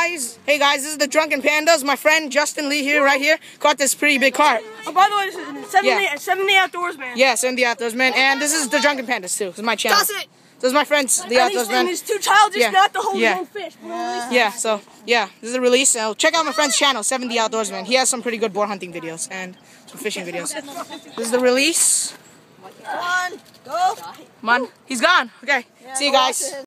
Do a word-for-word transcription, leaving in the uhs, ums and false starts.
guys. Hey guys, this is the Drunken Pandas. My friend Justin Lee here, right here, caught this pretty big carp. Oh, by the way, this is seven the Outdoorsman. Yeah, seven the Outdoorsman. And this is the Drunken Pandas too. This is my channel. Toss it. This is my friends, the Outdoorsman. And he's too childish yeah. not to hold yeah. his own fish. Yeah. yeah, so, yeah, this is a release. So check out my friend's channel, seven the Outdoorsman. He has some pretty good boar hunting videos and some fishing videos. This is the release. Come on, go. Come on. He's gone. Okay, yeah, see you guys.